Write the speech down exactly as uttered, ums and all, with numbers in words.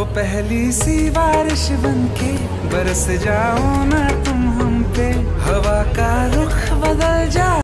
वो पहली सी बारिश बनके बरस जाओ ना तुम हम पे, हवा का रुख बदल जा।